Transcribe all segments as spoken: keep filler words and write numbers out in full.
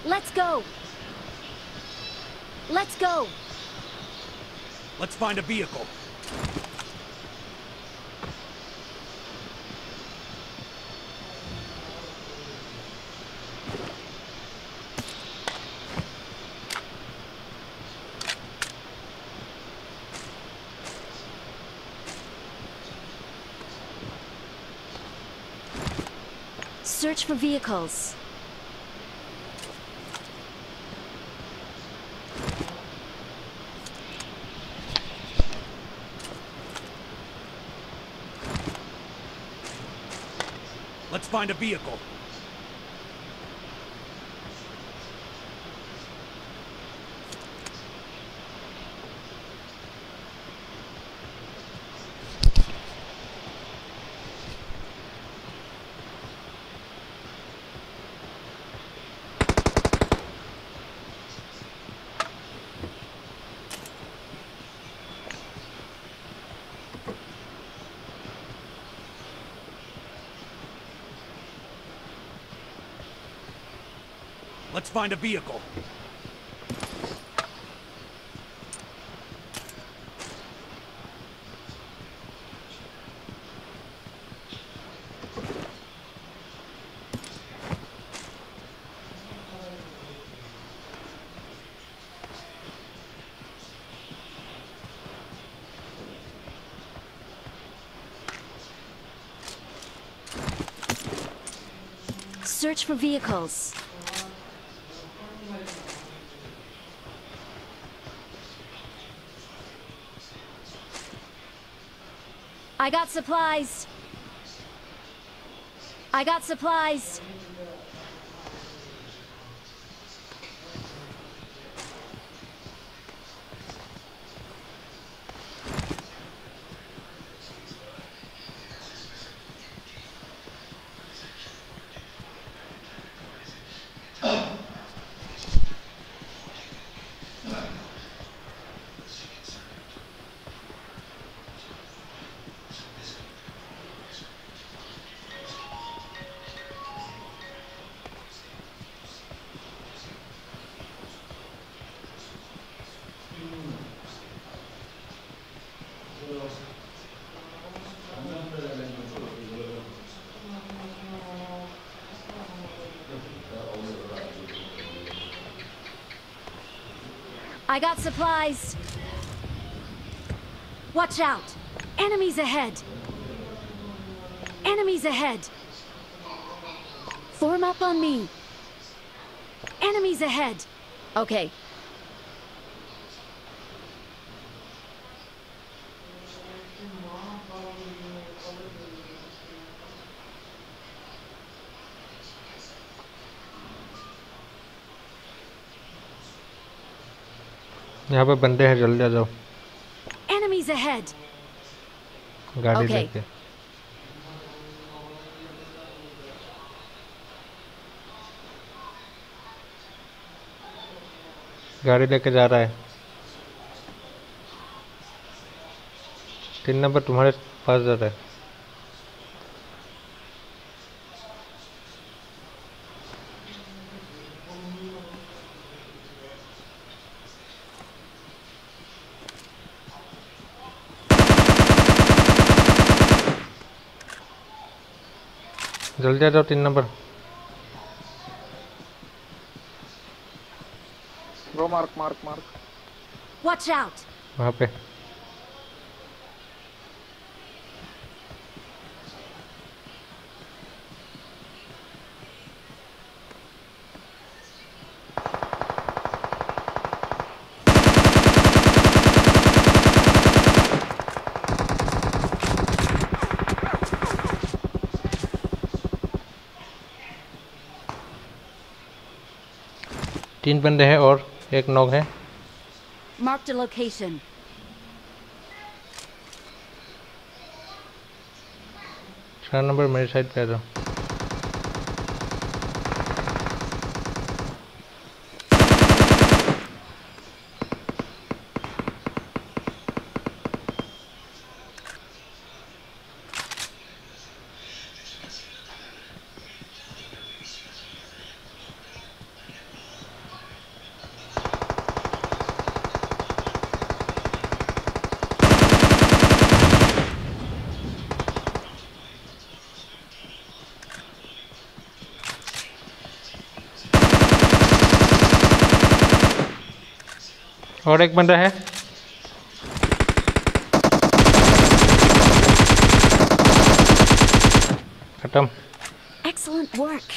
Let's go. Let's go. Let's find a vehicle. Search for vehicles. Let's find a vehicle. Let's find a vehicle. Search for vehicles. I got supplies. I got supplies. I got supplies. Watch out. Enemies ahead. Enemies ahead. Form up on me. Enemies ahead. Okay. यहाँ पे बंदे हैं, जल्दी आ जाओ। Enemies ahead. गाड़ी Okay. लेके। गाड़ी लेके जा रहा है। तीन नंबर तुम्हारे पास जा रहा है। जल्दी आ जाओ, तीन number. Bro, mark, mark, mark. Watch out. वहाँ पे। तीन बंदे हैं और एक नॉक है। Marked a location. चार नंबर मेरी साइड पे आ जाओ। और एक बंदा है। खत्म। Excellent work.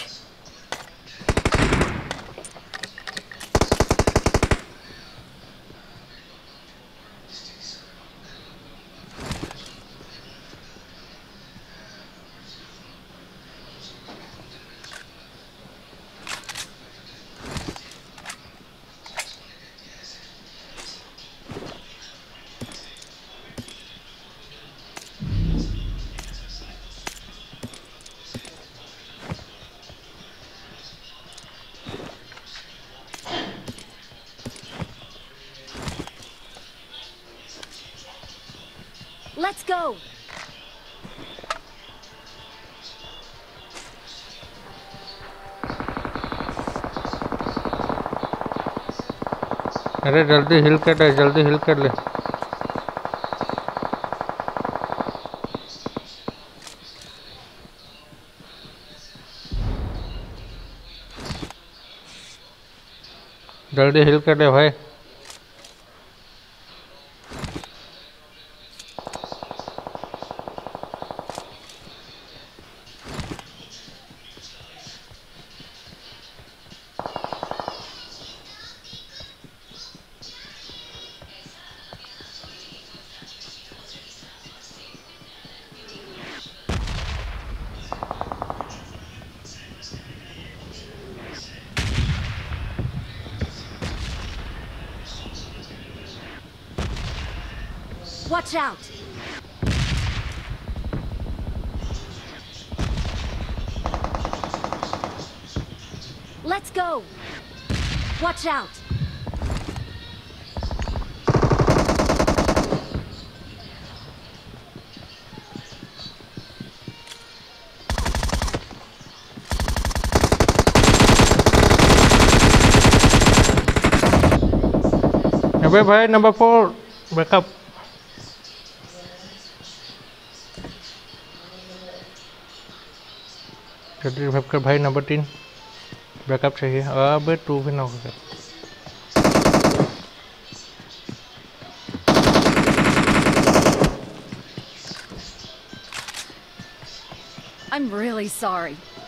Let's go. अरे जल्दी हिल कर ले, जल्दी हिल कर ले। जल्दी हिल कर ले भाई। Watch out. Let's go. Watch out. अबे भाई नंबर फोर बैकअप। जल्दी रिवाइव कर भाई। नंबर तीन बैकअप चाहिए। अब टू भी ना होगा। I'm really sorry.